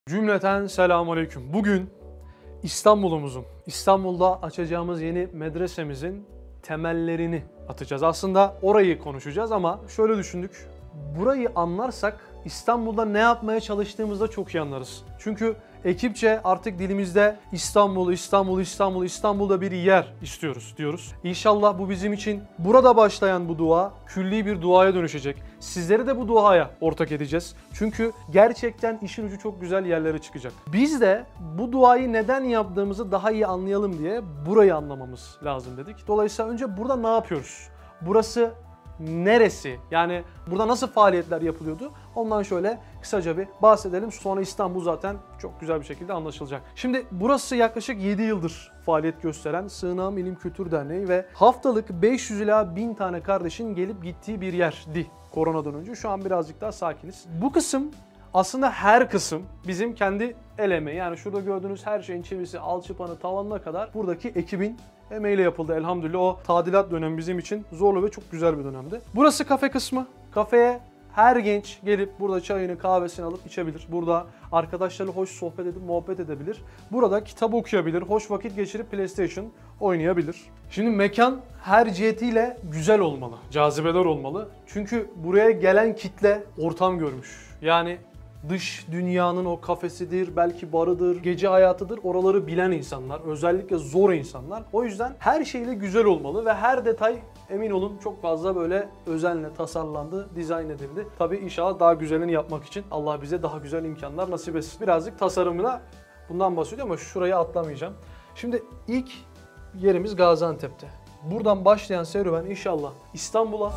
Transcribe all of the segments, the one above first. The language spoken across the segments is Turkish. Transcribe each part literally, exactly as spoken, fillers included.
Cümleten selamünaleyküm. Bugün İstanbul'umuzun, İstanbul'da açacağımız yeni medresemizin temellerini atacağız. Aslında orayı konuşacağız ama şöyle düşündük. Burayı anlarsak İstanbul'da ne yapmaya çalıştığımızda çok iyi anlarız. Çünkü ekipçe artık dilimizde İstanbul, İstanbul, İstanbul, İstanbul'da bir yer istiyoruz diyoruz. İnşallah bu bizim için burada başlayan bu dua külli bir duaya dönüşecek. Sizleri de bu duaya ortak edeceğiz. Çünkü gerçekten işin ucu çok güzel yerlere çıkacak. Biz de bu duayı neden yaptığımızı daha iyi anlayalım diye burayı anlamamız lazım dedik. Dolayısıyla önce burada ne yapıyoruz? Burası neresi? Yani burada nasıl faaliyetler yapılıyordu? Ondan şöyle kısaca bir bahsedelim. Sonra İstanbul zaten çok güzel bir şekilde anlaşılacak. Şimdi burası yaklaşık yedi yıldır faaliyet gösteren Sığınağım İlim Kültür Derneği ve haftalık beş yüz ila bin tane kardeşin gelip gittiği bir yerdi koronadan önce. Şu an birazcık daha sakiniz. Bu kısım aslında her kısım bizim kendi el emeği. Yani şurada gördüğünüz her şeyin çivisi, alçıpanı, tavanına kadar buradaki ekibin emeğiyle yapıldı elhamdülillah. O tadilat dönemi bizim için zorlu ve çok güzel bir dönemdi. Burası kafe kısmı. Kafeye her genç gelip burada çayını, kahvesini alıp içebilir. Burada arkadaşlarıyla hoş sohbet edip muhabbet edebilir. Burada kitap okuyabilir, hoş vakit geçirip PlayStation oynayabilir. Şimdi mekan her cihetiyle güzel olmalı, cazibeler olmalı. Çünkü buraya gelen kitle ortam görmüş. Yani dış dünyanın o kafesidir, belki barıdır, gece hayatıdır. Oraları bilen insanlar, özellikle zor insanlar. O yüzden her şeyle güzel olmalı ve her detay emin olun çok fazla böyle özenle tasarlandı, dizayn edildi. Tabii inşallah daha güzelini yapmak için Allah bize daha güzel imkanlar nasip etsin. Birazcık tasarımına bundan bahsediyor ama şurayı atlamayacağım. Şimdi ilk yerimiz Gaziantep'te. Buradan başlayan serüven inşallah İstanbul'a,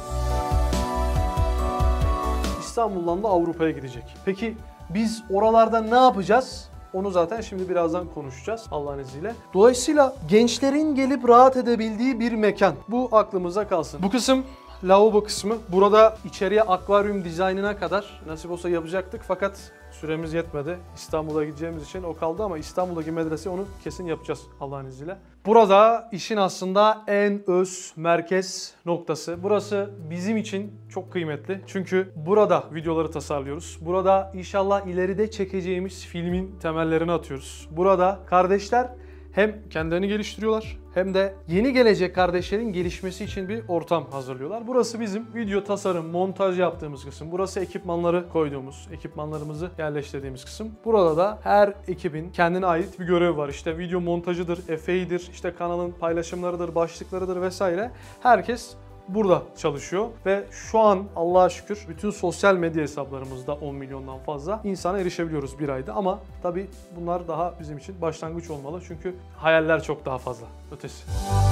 İstanbul'dan da Avrupa'ya gidecek. Peki biz oralarda ne yapacağız? Onu zaten şimdi birazdan konuşacağız Allah'ın izniyle. Dolayısıyla gençlerin gelip rahat edebildiği bir mekan. Bu aklımıza kalsın. Bu kısım lavabo kısmı. Burada içeriye akvaryum dizaynına kadar nasip olsa yapacaktık fakat süremiz yetmedi. İstanbul'a gideceğimiz için o kaldı ama İstanbul'daki medrese onu kesin yapacağız Allah'ın izniyle. Burada işin aslında en öz merkez noktası. Burası bizim için çok kıymetli. Çünkü burada videoları tasarlıyoruz. Burada inşallah ileride çekeceğimiz filmin temellerini atıyoruz. Burada kardeşler hem kendilerini geliştiriyorlar hem de yeni gelecek kardeşlerin gelişmesi için bir ortam hazırlıyorlar. Burası bizim video tasarım, montaj yaptığımız kısım. Burası ekipmanları koyduğumuz, ekipmanlarımızı yerleştirdiğimiz kısım. Burada da her ekibin kendine ait bir görevi var. İşte video montajıdır, efeğidir, işte kanalın paylaşımlarıdır, başlıklarıdır vesaire. Herkes burada çalışıyor ve şu an Allah'a şükür bütün sosyal medya hesaplarımızda on milyondan fazla insana erişebiliyoruz bir ayda ama tabii bunlar daha bizim için başlangıç olmalı çünkü hayaller çok daha fazla ötesi.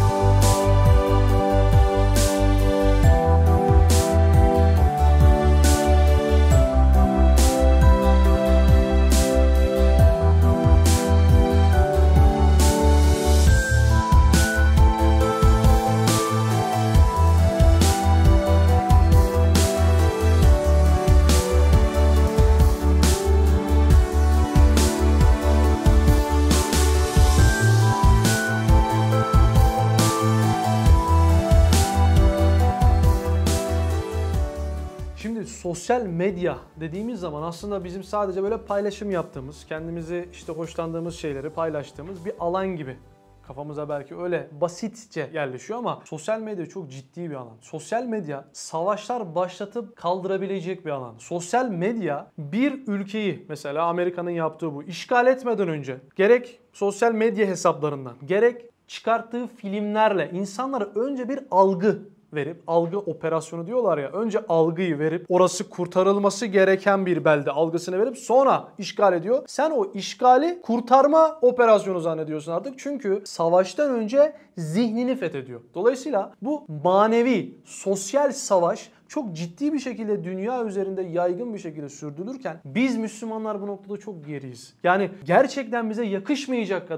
Sosyal medya dediğimiz zaman aslında bizim sadece böyle paylaşım yaptığımız, kendimizi işte hoşlandığımız şeyleri paylaştığımız bir alan gibi. Kafamıza belki öyle basitçe yerleşiyor ama sosyal medya çok ciddi bir alan. Sosyal medya savaşlar başlatıp kaldırabilecek bir alan. Sosyal medya bir ülkeyi mesela Amerika'nın yaptığı bu işgal etmeden önce gerek sosyal medya hesaplarından gerek çıkarttığı filmlerle insanlara önce bir algı verip, algı operasyonu diyorlar ya, önce algıyı verip orası kurtarılması gereken bir belde algısını verip sonra işgal ediyor. Sen o işgali kurtarma operasyonu zannediyorsun artık çünkü savaştan önce zihnini fethediyor. Dolayısıyla bu manevi, sosyal savaş çok ciddi bir şekilde dünya üzerinde yaygın bir şekilde sürdürülürken biz Müslümanlar bu noktada çok geriyiz. Yani gerçekten bize yakışmayacak kadar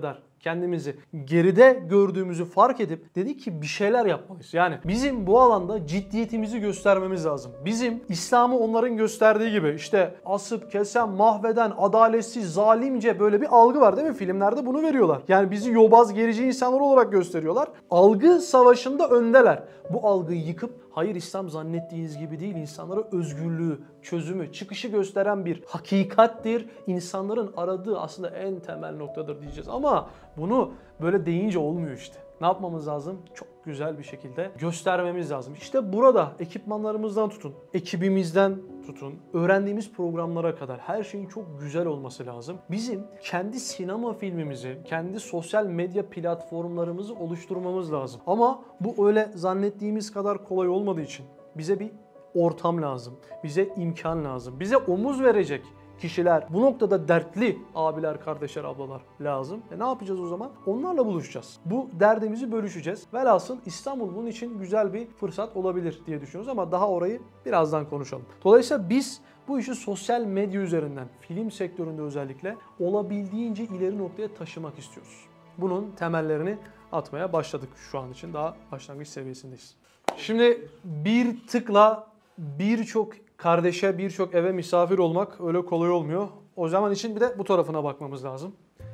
kendimizi geride gördüğümüzü fark edip dedik ki bir şeyler yapmalıyız. Yani bizim bu alanda ciddiyetimizi göstermemiz lazım. Bizim İslam'ı onların gösterdiği gibi işte asıp kesen, mahveden, adaletsiz, zalimce böyle bir algı var değil mi? Filmlerde bunu veriyorlar. Yani bizi yobaz, gerici insanlar olarak gösteriyorlar. Algı savaşında öndeler. Bu algıyı yıkıp hayır İslam zannettiğiniz gibi değil, insanlara özgürlüğü, çözümü, çıkışı gösteren bir hakikattir. İnsanların aradığı aslında en temel noktadır diyeceğiz. Ama bunu böyle deyince olmuyor işte. Ne yapmamız lazım? Çok güzel bir şekilde göstermemiz lazım. İşte burada ekipmanlarımızdan tutun, ekibimizden tutun, öğrendiğimiz programlara kadar her şeyin çok güzel olması lazım. Bizim kendi sinema filmimizi, kendi sosyal medya platformlarımızı oluşturmamız lazım. Ama bu öyle zannettiğimiz kadar kolay olmadığı için bize bir ortam lazım, bize imkan lazım, bize omuz verecek kişiler, bu noktada dertli abiler, kardeşler, ablalar lazım. E ne yapacağız o zaman? Onlarla buluşacağız. Bu derdimizi bölüşeceğiz. Velhasıl İstanbul bunun için güzel bir fırsat olabilir diye düşünüyoruz ama daha orayı birazdan konuşalım. Dolayısıyla biz bu işi sosyal medya üzerinden, film sektöründe özellikle olabildiğince ileri noktaya taşımak istiyoruz. Bunun temellerini atmaya başladık şu an için. Daha başlangıç seviyesindeyiz. Şimdi bir tıkla birçok kardeşe, birçok eve misafir olmak öyle kolay olmuyor. O zaman için bir de bu tarafına bakmamız lazım.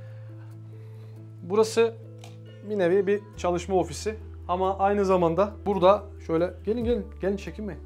Burası bir nevi bir çalışma ofisi. Ama aynı zamanda burada şöyle gelin gelin gelin çekinmeyin.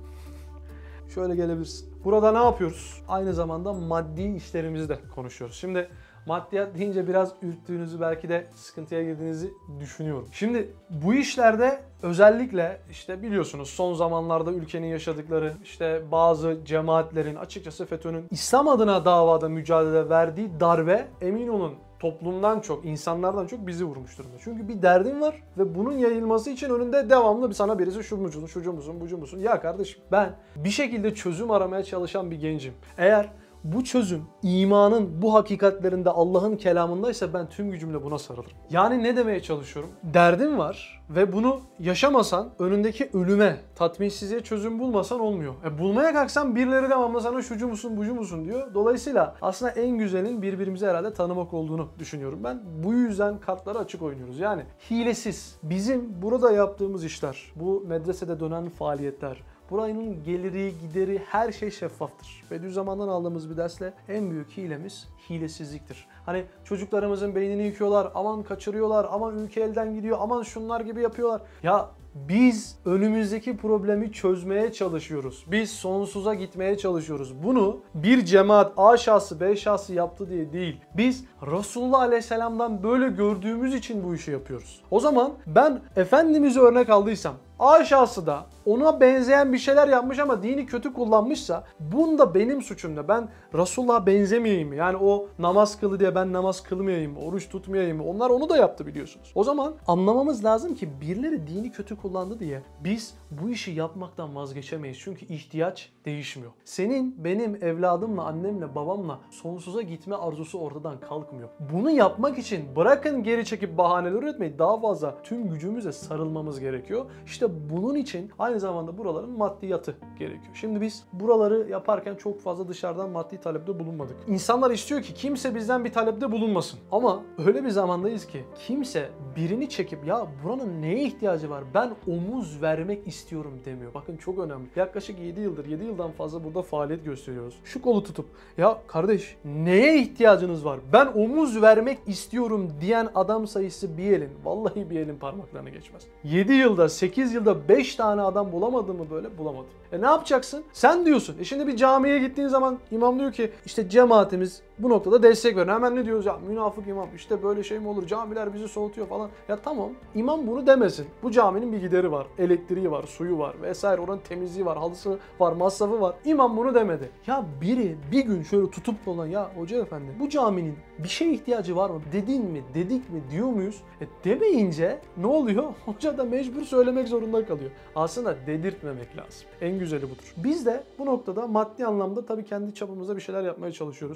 Şöyle gelebilirsin. Burada ne yapıyoruz? Aynı zamanda maddi işlerimizi de konuşuyoruz. Şimdi maddiyat deyince biraz ürktüğünüzü, belki de sıkıntıya girdiğinizi düşünüyorum. Şimdi bu işlerde özellikle işte biliyorsunuz son zamanlarda ülkenin yaşadıkları, işte bazı cemaatlerin, açıkçası FETÖ'nün İslam adına davada mücadele verdiği darbe, emin olun toplumdan çok, insanlardan çok bizi vurmuş durumda. Çünkü bir derdin var ve bunun yayılması için önünde devamlı bir sana birisi şu musun, şucu musun, bucu musun? Ya kardeşim, ben bir şekilde çözüm aramaya çalışan bir gencim. Eğer bu çözüm imanın bu hakikatlerinde, Allah'ın kelamındaysa ben tüm gücümle buna sarılırım. Yani ne demeye çalışıyorum? Derdin var ve bunu yaşamasan, önündeki ölüme, tatminsizliğe çözüm bulmasan olmuyor. E bulmaya kalksan birileri devamlı sana şucu musun, bucu musun diyor. Dolayısıyla aslında en güzelin birbirimizi herhalde tanımak olduğunu düşünüyorum ben. Bu yüzden kartları açık oynuyoruz. Yani hilesiz. Bizim burada yaptığımız işler, bu medresede dönen faaliyetler, buranın geliri, gideri, her şey şeffaftır. Bediüzzaman'dan aldığımız bir dersle en büyük hilemiz hilesizliktir. Hani çocuklarımızın beynini yıkıyorlar, aman kaçırıyorlar, aman ülke elden gidiyor, aman şunlar gibi yapıyorlar. Ya biz önümüzdeki problemi çözmeye çalışıyoruz. Biz sonsuza gitmeye çalışıyoruz. Bunu bir cemaat A şahsı B şahsı yaptı diye değil. Biz Resulullah Aleyhisselam'dan böyle gördüğümüz için bu işi yapıyoruz. O zaman ben Efendimiz'i örnek aldıysam, A şahsı da ona benzeyen bir şeyler yapmış ama dini kötü kullanmışsa bunda benim suçum da. Ben Resulullah'a benzemeyeyim mi? Yani o namaz kılı diye ben namaz kılmayayım mı? Oruç tutmayayım mı? Onlar onu da yaptı biliyorsunuz. O zaman anlamamız lazım ki birileri dini kötü kullandı diye biz bu işi yapmaktan vazgeçemeyiz. Çünkü ihtiyaç değişmiyor. Senin, benim evladımla, annemle, babamla sonsuza gitme arzusu ortadan kalkmıyor. Bunu yapmak için bırakın geri çekip bahaneler üretmeyi, daha fazla tüm gücümüzle sarılmamız gerekiyor. İşte bunun için aynı zamanda buraların maddiyatı gerekiyor. Şimdi biz buraları yaparken çok fazla dışarıdan maddi talepte bulunmadık. İnsanlar istiyor ki kimse bizden bir talepte bulunmasın. Ama öyle bir zamandayız ki kimse birini çekip ya buranın neye ihtiyacı var, ben omuz vermek istiyorum demiyor. Bakın çok önemli. Yaklaşık yedi yıldır, yedi yıldan fazla burada faaliyet gösteriyoruz. Şu kolu tutup ya kardeş neye ihtiyacınız var, ben omuz vermek istiyorum diyen adam sayısı bir elin, vallahi bir elin parmaklarına geçmez. yedi yılda, sekiz yılda beş tane adam bulamadın mı böyle? Bulamadım. E ne yapacaksın? Sen diyorsun. E şimdi bir camiye gittiğin zaman imam diyor ki işte cemaatimiz bu noktada destek verin. Hemen ne diyoruz ya? Münafık imam. İşte böyle şey mi olur? Camiler bizi soğutuyor falan. Ya tamam. İmam bunu demesin. Bu caminin bir gideri var. Elektriği var, suyu var vesaire. Oranın temizliği var, halısı var, masrafı var. İmam bunu demedi. Ya biri bir gün şöyle tutup olan ya hoca efendi bu caminin bir şeye ihtiyacı var mı? Dedin mi? Dedik mi? Diyor muyuz? E demeyince ne oluyor? Hoca da mecbur söylemek zorunda kalıyor. Aslında dedirtmemek lazım. En güzeli budur. Biz de bu noktada maddi anlamda tabii kendi çapımızda bir şeyler yapmaya çalışıyoruz. Ama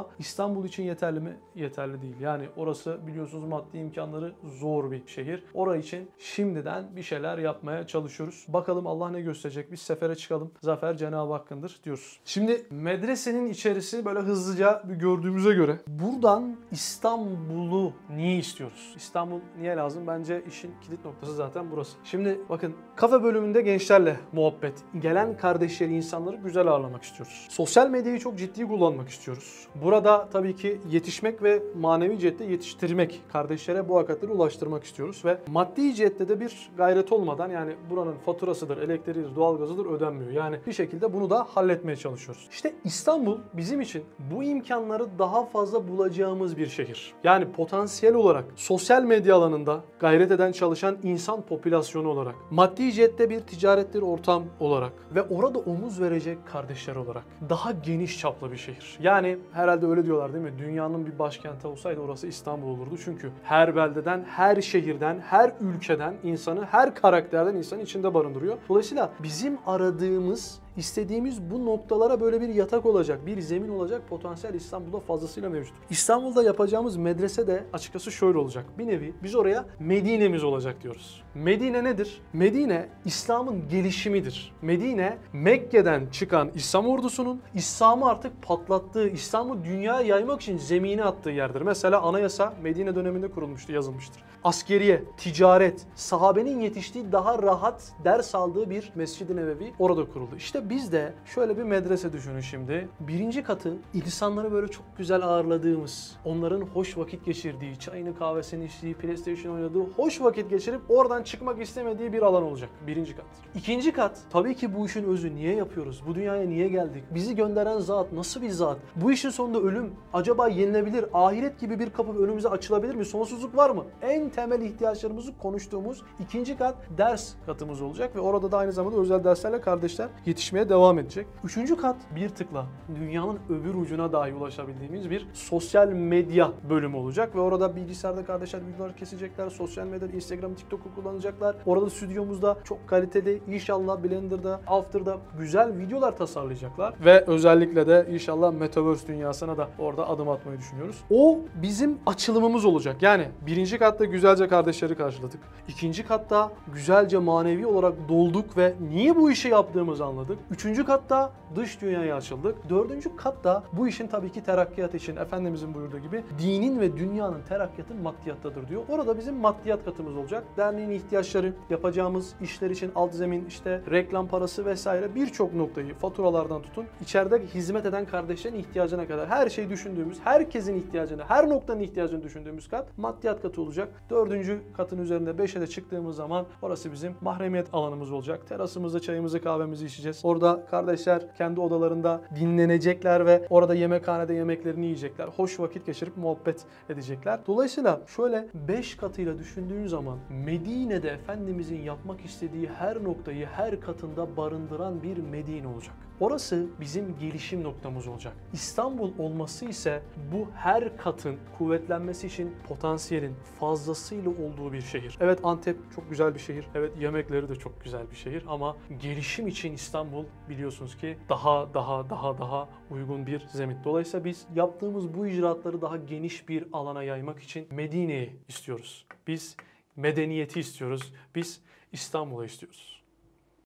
Ama İstanbul için yeterli mi? Yeterli değil. Yani orası biliyorsunuz maddi imkanları zor bir şehir. Orası için şimdiden bir şeyler yapmaya çalışıyoruz. Bakalım Allah ne gösterecek? Biz sefere çıkalım. Zafer Cenab-ı Hakk'ındır diyoruz. Şimdi medresenin içerisi böyle hızlıca bir gördüğümüze göre buradan İstanbul'u niye istiyoruz? İstanbul niye lazım? Bence işin kilit noktası zaten burası. Şimdi bakın kafe bölümünde gençlerle muhabbet. Gelen kardeşleri, insanları güzel ağırlamak istiyoruz. Sosyal medyayı çok ciddi kullanmak istiyoruz. Burada tabii ki yetişmek ve manevi cihette yetiştirmek, kardeşlere bu hakikatleri ulaştırmak istiyoruz ve maddi cihette de bir gayret olmadan, yani buranın faturasıdır, elektriğidir, doğalgazıdır ödenmiyor. Yani bir şekilde bunu da halletmeye çalışıyoruz. İşte İstanbul bizim için bu imkanları daha fazla bulacağımız bir şehir. Yani potansiyel olarak sosyal medya alanında gayret eden, çalışan insan popülasyonu olarak, maddi cihette bir ticarettir ortam olarak ve orada omuz verecek kardeşler olarak daha geniş çaplı bir şehir. Yani herhalde öyle diyorlar değil mi? Dünyanın bir başkenti olsaydı orası İstanbul olurdu. Çünkü her beldeden, her şehirden, her ülkeden insanı, her karakterden insanı içinde barındırıyor. Dolayısıyla bizim aradığımız, İstediğimiz bu noktalara böyle bir yatak olacak, bir zemin olacak potansiyel İstanbul'da fazlasıyla mevcut. İstanbul'da yapacağımız medrese de açıkçası şöyle olacak. Bir nevi biz oraya Medine'miz olacak diyoruz. Medine nedir? Medine İslam'ın gelişimidir. Medine Mekke'den çıkan İslam ordusunun İslam'ı artık patlattığı, İslam'ı dünyaya yaymak için zemini attığı yerdir. Mesela anayasa Medine döneminde kurulmuştu, yazılmıştır. Askeriye, ticaret, sahabenin yetiştiği, daha rahat ders aldığı bir Mescid-i Nebevi orada kuruldu. İşte biz de şöyle bir medrese düşünün şimdi. Birinci katı insanları böyle çok güzel ağırladığımız, onların hoş vakit geçirdiği, çayını kahvesini içtiği, PlayStation oynadığı, hoş vakit geçirip oradan çıkmak istemediği bir alan olacak. Birinci kat. İkinci kat, tabii ki bu işin özü, niye yapıyoruz? Bu dünyaya niye geldik? Bizi gönderen zat nasıl bir zat? Bu işin sonunda ölüm acaba yenilebilir? Ahiret gibi bir kapı önümüze açılabilir mi? Sonsuzluk var mı? En temel ihtiyaçlarımızı konuştuğumuz ikinci kat ders katımız olacak ve orada da aynı zamanda özel derslerle kardeşler yetişmeye devam edecek. Üçüncü kat bir tıkla dünyanın öbür ucuna dahi ulaşabildiğimiz bir sosyal medya bölümü olacak ve orada bilgisayarda kardeşler videolar kesecekler, sosyal medyada Instagram, TikTok'u kullanacaklar. Orada stüdyomuzda çok kaliteli, inşallah Blender'da, After'da güzel videolar tasarlayacaklar ve özellikle de inşallah Metaverse dünyasına da orada adım atmayı düşünüyoruz. O bizim açılımımız olacak. Yani birinci katta güzelce kardeşleri karşıladık. İkinci katta güzelce manevi olarak dolduk ve niye bu işi yaptığımızı anladık. Üçüncü katta dış dünyaya açıldık. Dördüncü katta bu işin tabii ki terakkiyatı için Efendimizin buyurduğu gibi dinin ve dünyanın terakkiyatı maddiyattadır diyor. Orada bizim maddiyat katımız olacak. Derneğin ihtiyaçları, yapacağımız işler için alt zemin, işte reklam parası vesaire birçok noktayı, faturalardan tutun, içeride hizmet eden kardeşlerin ihtiyacına kadar her şeyi düşündüğümüz, herkesin ihtiyacını, her noktanın ihtiyacını düşündüğümüz kat maddiyat katı olacak. Dördüncü katın üzerinde beşe de çıktığımız zaman orası bizim mahremiyet alanımız olacak. Terasımızda çayımızı, kahvemizi içeceğiz. Orada kardeşler kendi odalarında dinlenecekler ve orada yemekhanede yemeklerini yiyecekler. Hoş vakit geçirip muhabbet edecekler. Dolayısıyla şöyle beş katıyla düşündüğün zaman Medine'de Efendimizin yapmak istediği her noktayı her katında barındıran bir Medine olacak. Orası bizim gelişim noktamız olacak. İstanbul olması ise bu her katın kuvvetlenmesi için potansiyelin fazlasıyla olduğu bir şehir. Evet, Antep çok güzel bir şehir. Evet, yemekleri de çok güzel bir şehir ama gelişim için İstanbul biliyorsunuz ki daha daha daha daha uygun bir zemin. Dolayısıyla biz yaptığımız bu icraatları daha geniş bir alana yaymak için Medine'yi istiyoruz. Biz medeniyeti istiyoruz. Biz İstanbul'u istiyoruz.